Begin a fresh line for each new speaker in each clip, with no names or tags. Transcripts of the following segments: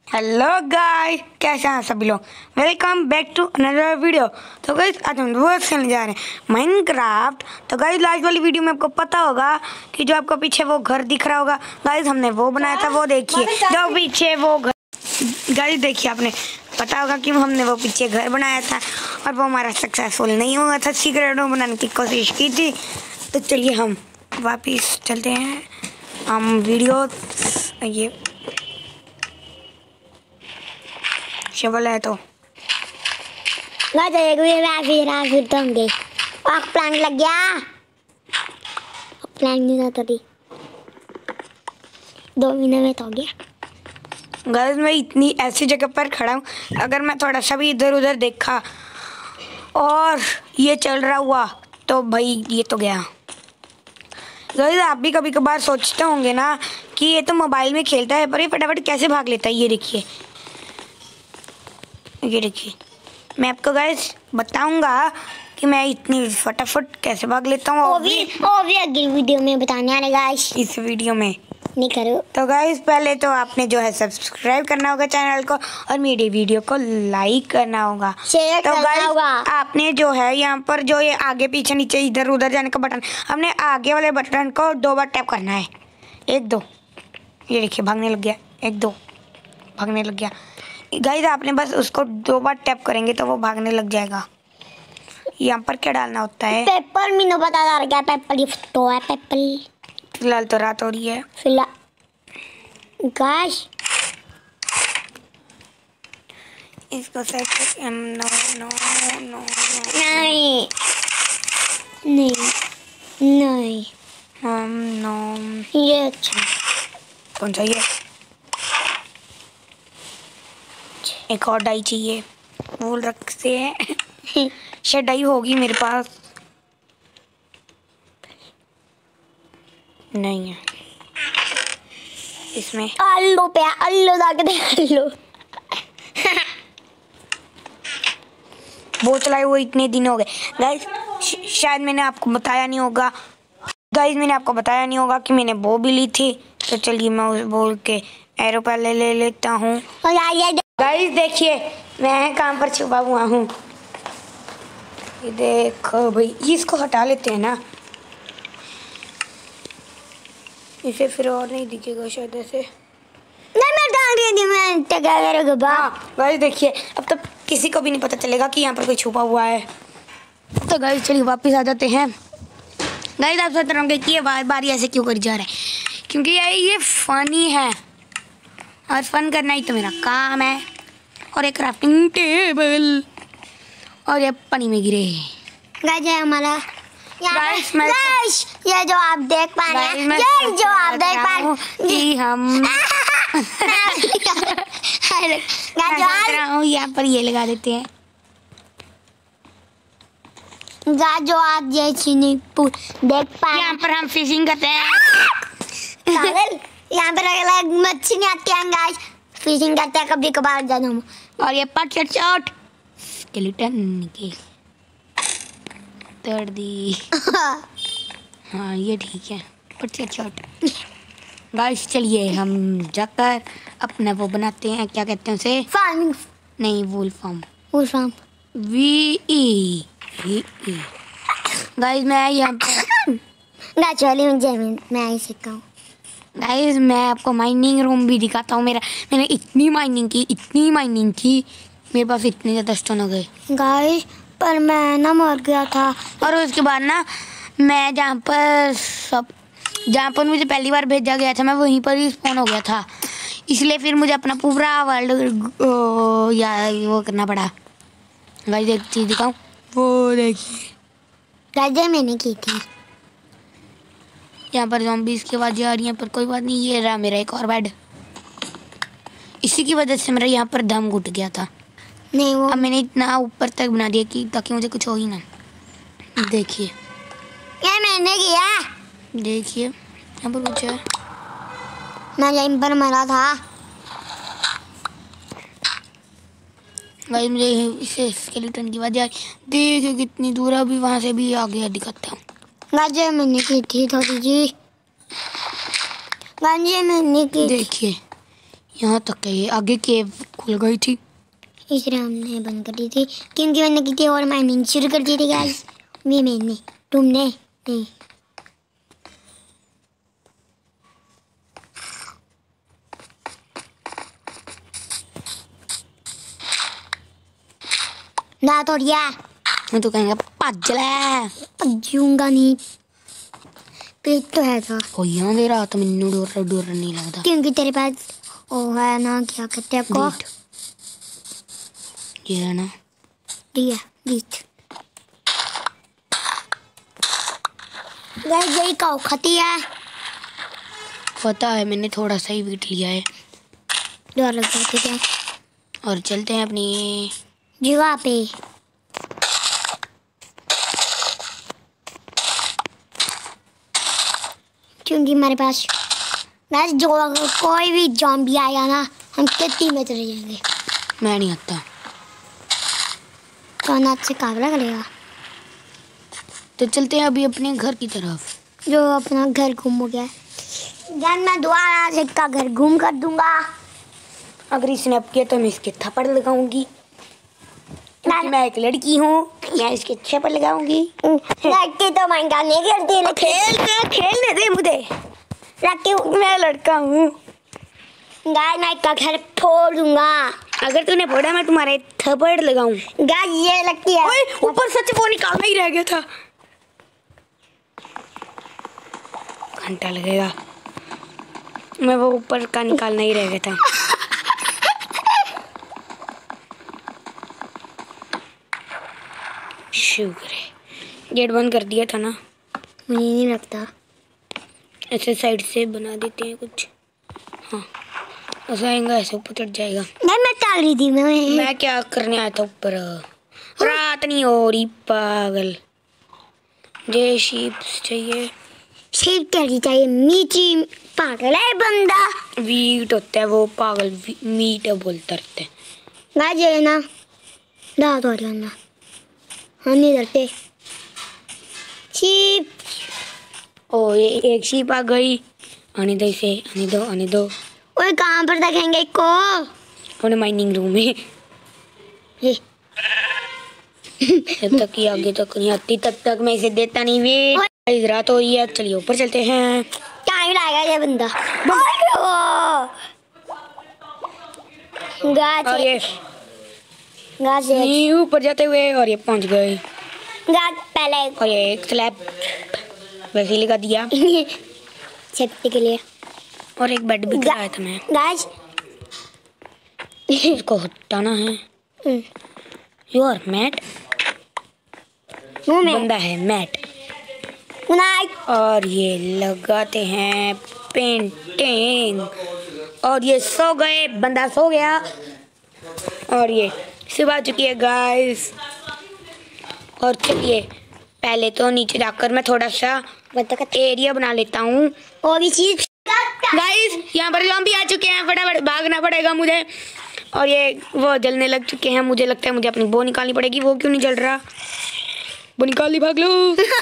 Hello guys, कैसे हैं सभी लोग। Welcome back to another video. तो गाइस आज हम वो खेलने जा रहे हैं माइनक्राफ्ट। तो गाइस लास्ट वाली वीडियो में आपको पता होगा कि जो आपको पीछे वो घर दिख रहा होगा, गाइस हमने वो बनाया था। वो देखिए जो पीछे वो घर, गाइस देखिए आपने पता होगा कि हमने वो पीछे घर बनाया था और वो हमारा सक्सेसफुल नहीं हुआ था। सीक्रेट रूम बनाने की कोशिश की थी। तो चलिए हम वापिस चलते हैं। हम वीडियो ये शबल है तो
फिर तो होंगे। प्लान लग गया, प्लान नहीं था तभी 2 महीने में तो हो गया।
गाइस मैं इतनी ऐसी जगह पर खड़ा हूँ, अगर मैं थोड़ा सा भी इधर उधर देखा और ये चल रहा हुआ तो भाई ये तो गया। गाइस आप भी कभी कभार सोचते होंगे ना कि ये तो मोबाइल में खेलता है पर ये फटाफट कैसे भाग लेता है। ये देखिए मैं आपको गाइस बताऊंगा कि मैं इतनी फटाफट कैसे भाग लेता हूँ।
वो भी अगली वीडियो में बताने वाले गाइस।
इस वीडियो में
नहीं करो
तो गाइस पहले तो आपने जो है सब्सक्राइब करना होगा चैनल को और मेरी वीडियो को लाइक करना होगा,
शेयर
तो
करना होगा।
आपने जो है यहाँ पर जो ये आगे पीछे नीचे इधर उधर जाने का बटन, हमने आगे वाले बटन को 2 बार टैप करना है। 1 2, ये देखिए भागने लग गया। 1 2 भागने लग गया। गाइस आपने बस उसको 2 बार टैप करेंगे तो वो भागने लग जाएगा। यहाँ पर क्या डालना होता है?
पेपर मीनू पता चल गया। पेपर ये तो है पेपर।
फिलहाल तो रात हो रही है।
फिलहाल गाइस
इसको सेट कर। नो नो नो
नहीं नहीं नहीं
नो
ये अच्छा
कौन सा? ये एक और डाई चाहिए। भूल रखते हैं शायद डाई होगी मेरे पास, नहीं है इसमें।
आलू पे आलू दाग दे आलू।
वो चलाए वो इतने दिन हो गए गाइस। शायद मैंने आपको बताया नहीं होगा कि मैंने वो भी ली थी। तो चलिए मैं उस बोल के एरो पहले ले लेता हूँ। गाइस देखिए मैं कहाँ पर छुपा हुआ हूँ। ये देखो भाई, इसको हटा लेते हैं ना, इसे फिर और नहीं दिखेगा शायद ऐसे। गाइस देखिए अब तो किसी को भी नहीं पता चलेगा कि यहाँ पर कोई छुपा हुआ है। तो गाइस चलिए वापस आ जाते हैं। गाइस आप सोच रहे होंगे कि ये बारी ऐसे क्यों कर जा रहा है, क्योंकि ये फनी है और फन करना ही तो मेरा काम है। और एक क्राफ्टिंग टेबल और ये पानी में गिरे।
गाइस हमारा ये जो आप देख पा रहे हैं,
ये
जो आप देख पा रहे हैं
कि हम यहाँ पर ये लगा देते हैं।
जो आप ये स्विमिंग पूल देख पा रहे हैं,
यहाँ पर हम फिशिंग करते हैं।
पागल यहाँ पर अलग मच्छी नहीं आती है गाइस। फिशिंग करते हैं कभी कभार जाना।
और ये पट शॉट स्केलेटन की तोड़ दी। हाँ ये ठीक है, पट शॉट। गाइस चलिए हम जाकर अपना वो बनाते हैं, क्या कहते हैं उसे?
फार्मिंग
नहीं, वूल फार्म। VE गाइस मैं यहाँ पर
मैं ही सीखा हूँ।
गाइस मैं आपको माइनिंग रूम भी दिखाता हूँ। मैंने इतनी माइनिंग की मेरे पास इतने ज़्यादा स्टोन हो गए
गाइस। पर मैं ना मर गया था
और उसके बाद ना मैं जहाँ पर मुझे पहली बार भेजा गया था मैं वहीं पर ही स्पॉन हो गया था। इसलिए फिर मुझे अपना पूरा वर्ल्ड या वो करना पड़ा। गाइस एक चीज़ दिखाऊँ, वो देखिए
गाइस मैंने की थी।
यहाँ पर ज़ॉम्बीज़ की आवाज़ें आ रही हैं पर कोई बात नहीं। ये रहा मेरा एक और बेड। इसी की वजह से मेरा यहाँ पर दम घुट गया था।
नहीं वो
अब मैंने इतना ऊपर तक बना दिया कि ताकि मुझे कुछ हो ही ना। देखिए
ये मैंने किया।
देखिए यहाँ पर कुछ है।
मैं यहीं पर मरा था।
भाई मुझे इसे स्केलेटन की आवाज़ आ रही। देखिए कितनी दूर है, अभी वहाँ से भी आ गया दिखाता हूँ।
गाइस मैंने की थी थोड़ी जी। गाइस मैंने की।
देखिए यहाँ तक है ये, आगे केव खुल गई थी
इसलिए हमने बंद कर दी थी, क्योंकि मैंने किसी और माइनिंग शुरू कर दी थी गाइस। ये मैंने, तुमने नहीं। ना तोड़िया,
मैं तो कहेंगे भज ले।
भजूंगा नहीं, पेट तो है था।
हो यहाँ दे रहा तो मैनू डर नहीं लगता,
क्योंकि तेरे पास वो है ना, क्या कहते हैं आपको,
ये है ना,
दिया जीत। गाइस यही काऊ खाती है,
पता है, मैंने थोड़ा सा ही वीट लिया है।
डर लग जाती है।
और चलते हैं अपनी
जगह पे। क्योंकि हमारे पास गाइस जो कोई भी ज़ॉम्बी आएगा ना, हम खेती में चले जाएंगे।
मैं नहीं आता,
कौन आपसे काबला करेगा।
तो चलते हैं अभी अपने घर की तरफ।
जो अपना घर घूम हो गया, जब मैं दोबारा से इसका घर घूम कर दूंगा।
अगर इसने अब किया तो मैं इसके थप्पड़ लगाऊंगी, क्योंकि मैं एक लड़की हूँ, मैं इसके थप्पड़ लगाऊंगी।
लड़की तो महंगा नहीं करती,
खेलने दे मुझे,
लड़की
मैं लड़का हूँ।
गाय मैं इसका घर फोड़ दूंगा।
अगर तूने फोड़ा मैं तुम्हारे थप्पड़ लगाऊं।
गाय ये लगती है।
ओए ऊपर सच वो निकालना ही रह गया था, घंटा लगेगा, मैं वो ऊपर का निकालना ही रह गया था। शुक्र है गेट बंद कर दिया था ना।
मुझे नहीं लगता,
ऐसे साइड से बना देते हैं कुछ। हाँ ऐसा आएगा, ऐसे ऊपर चढ़ जाएगा।
नहीं मैं टाल रही थी।
मैं क्या करने आया था ऊपर, रात नहीं हो रही पागल। जे शीप चाहिए,
शीप कहनी चाहिए, नीची पागल है बंदा।
वीट होता है वो पागल, मीट बोलता रहता है।
गाय ये ना दांत और करना, हम नहीं डरते। शीप,
ओ ये एक शीप आ गई, आने दो इसे, आने दो आने दो।
ओए कहाँ पर देखेंगे इसको।
अपने माइनिंग रूम में।
ये
जब तक ये आगे तक नहीं आती तब तक मैं इसे देता नहीं वे। रात हो रही है, चलिए ऊपर चलते हैं।
टाइम लाएगा ये बंदा।
और ये
गाज
नहीं ऊपर जाते हुए, और ये पहुंच गए।
गाज पहले
और ये एक स्लैब वैसे ही लगा दिया
सेफ्टी के लिए।
और एक बेड भी कराया था मैं।
गाज
इसको हटाना है। योर मैट,
मुंह में
बंदा है मैट। और ये लगाते हैं पेंटिंग। और ये सो गए, बंदा सो गया। और ये सुबह आ चुकी है गाइस। और चलिए पहले तो नीचे जाकर मैं थोड़ा सा एरिया बना लेता हूँ।
और भी चीज
गाइस यहाँ पर ज़ॉम्बी आ चुके हैं, फटाफट भागना पड़ेगा मुझे। और ये वो जलने लग चुके हैं, मुझे लगता है मुझे अपनी बो निकालनी पड़ेगी। वो क्यों नहीं जल रहा, वो निकाल, भाग लो।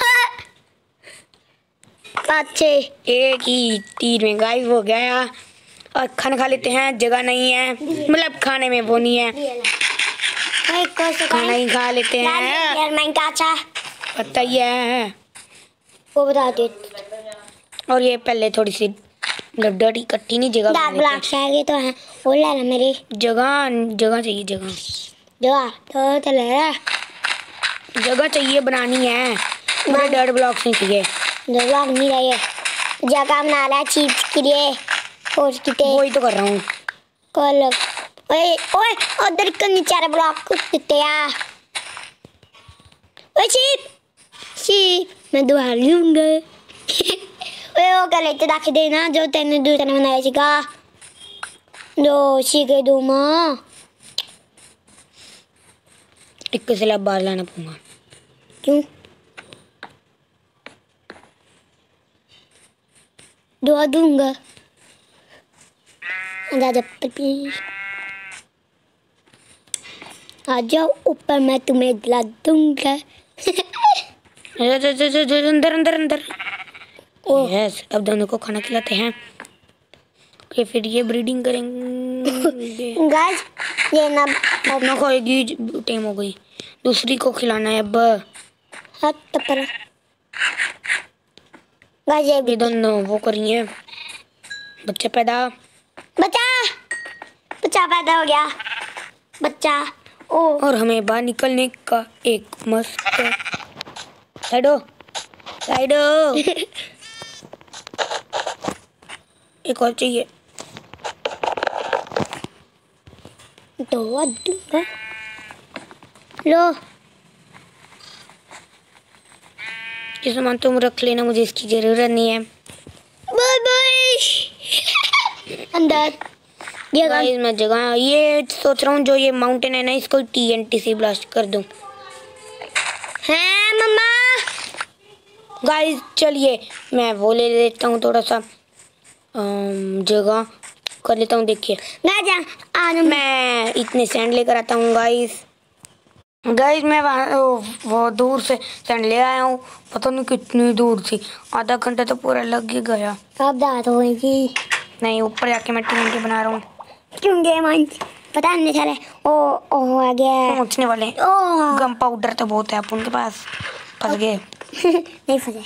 अच्छे
एक ही तीर में गाइस हो गया। और खाना खा लेते हैं, जगह नहीं है, मतलब खाने में वो नहीं है, खाना ही खा लेते हैं, पता ही है
वो बता दे।
और ये पहले थोड़ी सी गड्ढी इकट्ठी नहीं जगह बना लेते
हैं। तो है वो ले ला मेरी
जगह, जगह चाहिए, जगह
तो चले
जगह चाहिए बनानी है। मुझे डर्ट ब्लॉक्स नहीं चाहिए,
जगह नहीं रही, जगह बना रहा है चिप्स के लिए। और कितने
वही तो कर रहा हूँ।
कल ओए ओए उधर के नीचे ब्लॉक कुछ कितने आ। ओए चिप चिप मैं दुआ लूंगा। ओए वो क्या लेते दाखे देना जो तेने दूसरे ने बनाया सीखा जो सीखे दो माँ।
एक स्लैब बाहर लाना पड़ूंगा।
क्यों दुआ दूंगा। आ जाओ ऊपर, मैं तुम्हें दिला दूंगा।
अंदर अंदर अंदर। यस अब दोनों को खाना खिलाते हैं। कि फिर ये ब्रीडिंग करेंगे।
गाइस ये ना
अपना खाएगी, टाइम हो गई, दूसरी को खिलाना है अब।
हाथ पर गाइस ये
दोनों वो करिए, बच्चे पैदा।
बच्चा बच्चा पैदा हो गया बच्चा। ओ
और हमें बाहर निकलने का एक मस्त साइडो साइडो एक और चाहिए।
तो दूंगा लो
ये सामान तुम रख लेना, मुझे इसकी जरूरत नहीं है।
बाय बाय अंदर ये
गाइस मैं जगह ये सोच रहा हूँ, जो ये माउंटेन है ना, इसको TNT से ब्लास्ट कर दूं।
है मम्मा।
गाइस चलिए मैं वो ले लेता हूँ, थोड़ा सा जगह कर लेता हूँ। देखिए मैं इतने सैंड लेकर आता हूँ गाइस। मैं वहाँ वो दूर से सैंड ले आया हूँ, पता नहीं कितनी दूर थी, आधा घंटा तो पूरा लग ही गया।
अब दांत होगी
नहीं, ऊपर जाके मैं TNT बना रहा हूँ।
क्यों गेम पता नहीं चले। ओ आ गया
पहुँचने वाले।
ओ
गम पाउडर तो बहुत है आप उनके पास, फंस गए।
नहीं फंसे।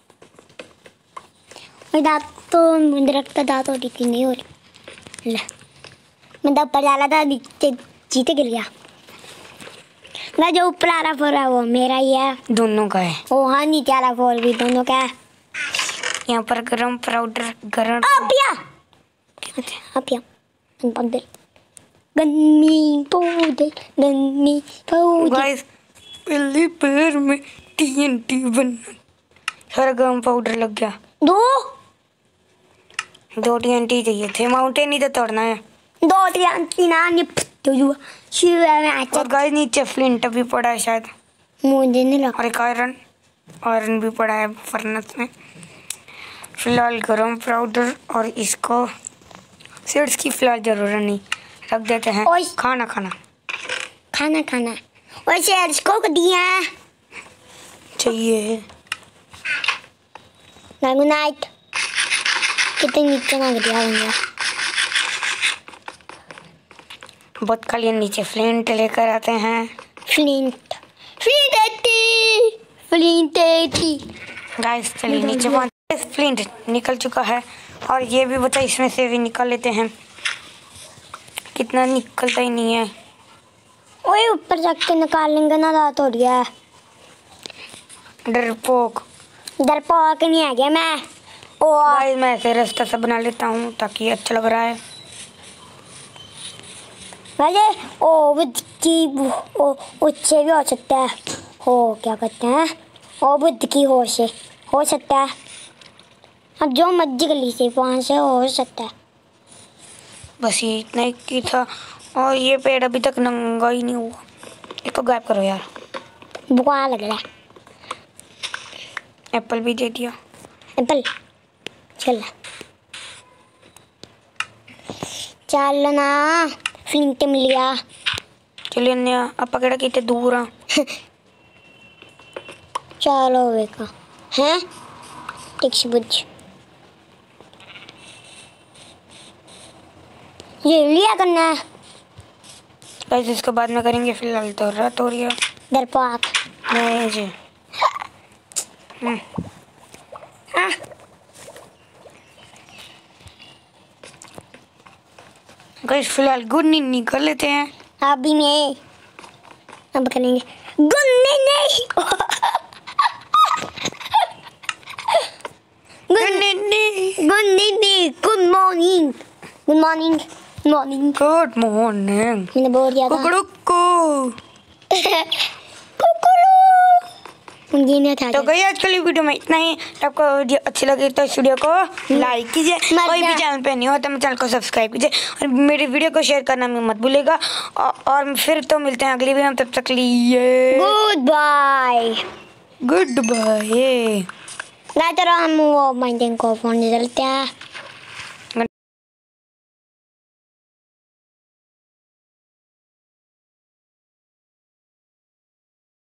दांत तो मुझे लगता दांत हो रही नहीं हो रही। ले मैं ऊपर जा रहा था, नीचे चीते गिर गया। मैं जो ऊपर आ रहा फोर है वो मेरा ही है।
दोनों का है।
ओ हाँ नीचे आ रहा फोर भी दोनों का है।
यहाँ पर गरम पाउडर गरम
पाउडर गन्नी पाउडर
गाइस पहली पैर में TNT बनना, हर गरम पाउडर लग गया। दो TNT चाहिए थे, माउंटेन ही तो तोड़ना है।
दो TNT ना
और गाइस नीचे फ्लिंट भी पड़ा है शायद,
मुझे नहीं लगा।
और एक आयरन भी पड़ा है फर्नेस में। फिलहाल गरम पाउडर और इसको सीड्स की फिलहाल जरूरत नहीं, रख देते हैं। खाना
और शेड्स को दिया
चाहिए।
Good night. कितने नीचे ना गिरा बंदा।
बहुत खाली नीचे फ्लिंट लेकर आते हैं।
फ्लिंट
गाइस चलिए नीचे पहुंचे। फ्लिंट निकल चुका है और ये भी बचा, इसमें से भी निकाल लेते हैं। कितना निकलता ही नहीं है।
ओए ऊपर जाके निकाल लेंगे ना, रात हो रही है।
डरपोक
नहीं आ गया मैं।
गाइस मैं ऐसे रास्ता सा बना लेता हूँ ताकि अच्छा लग रहा है।
उससे भी हो सकता है। क्या कहते हैं, बुद्ध की होश से हो सकता है। अब जो मर्जी गली से वहाँ से हो सकता है।
बस ये इतना ही की था। और ये पेड़ अभी तक नंगा ही नहीं हुआ, इसको गायब करो यार।
बुआ लग रहा है।
एप्पल भी दे दिया।
एप्पल चल ना फ्लिंट मिल गया।
चलिए अन्या आप केड़ा कितने दूर आ।
चलो बेका हैं टिक्स बुझ ये लिया करना है।
गाइस इसके बाद में करेंगे, फिलहाल तो रात हो रही है।
डरपोक
नहीं जी। गाइस फिलहाल गुड नींद कर लेते हैं।
अभी नहीं, अब करेंगे गुन्नी नहीं। गुड मॉर्निंग मैंने बोल दिया था।
तो गई आज कल वीडियो में इतना ही। आपको वीडियो अच्छी लगी तो इस वीडियो को लाइक कीजिए, कोई भी चैनल पे नहीं हो तो मेरे चैनल को सब्सक्राइब कीजिए और मेरी वीडियो को शेयर करना मत भूलिएगा। और फिर तो मिलते हैं अगली वीडियो में, तब तक लिए
गुड बाय।
नहीं तो हम वो माइंडिंग को फोन चलते हैं।